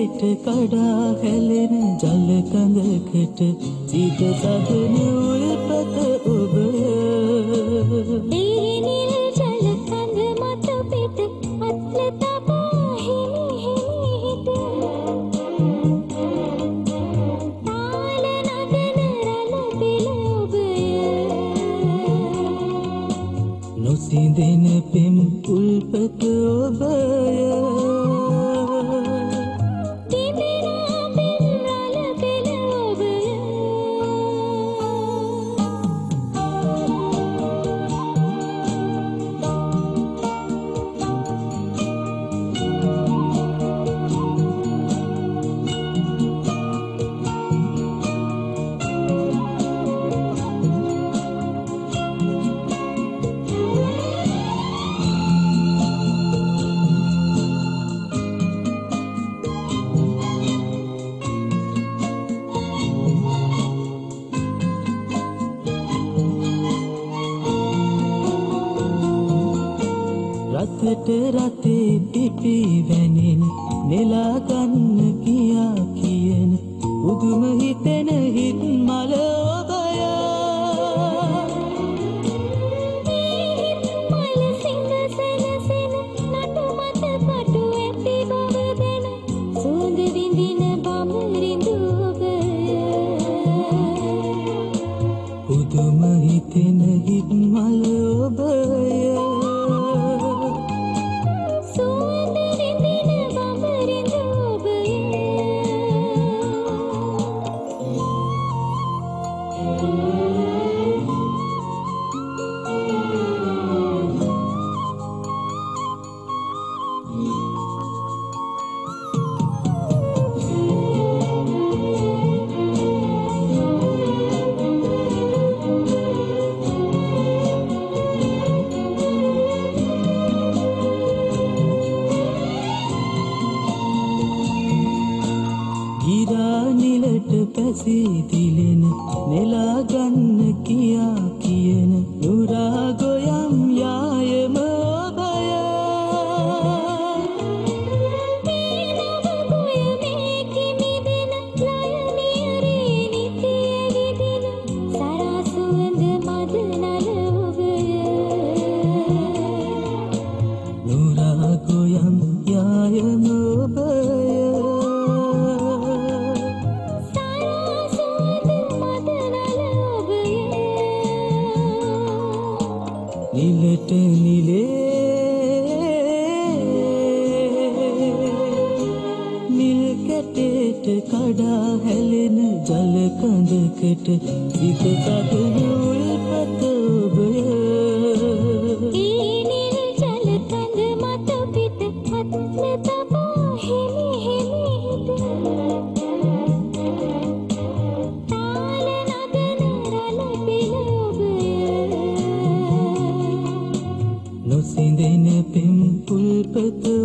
ටේට කඩා හැලෙන ජල කඳකට සිත තබන උල්පත ඔබය ඒ නිල් ජල කඳ මත පිට අත්ල තබා හිමි හිමි හිට තාල නගන රළ පෙළ ඔබය නොසිඳෙන පෙම් උල්පත ඔබය රතට රතේ පිපි වැනෙන නෙලා ගන්න කියා කියන උදුම හිතෙන හිත් මල ඔබය මල සිංහ සැනසෙන නටු මත පටු ඇති බව දැන සුවඳ විඳින බඹරිඳු ඔබය උදුම හිතෙන හිත් මල ඔබය ගිරා නිලට පැසී දිලෙන නෙලා ගන්න කියා කියන නුරා ගොයම් යායම ඔබය මේ නව ගොය මේ කිමිදෙන ලයනියරේ නිතිය විදින සරා සුවඳ මද නල ඔබය නුරා ගොයම් යායම ඔබය නිලට නිල් කැටේට කඩා හැලෙන ජල කඳකට සිත තබන උල්පත ඔබය ඒ නිල් ජල කඳ මත පිට අත්ල තබා හිමි හිමි හිට තාල නගන රළ පෙළ ඔබය නොසිඳෙන පෙම් උල්පත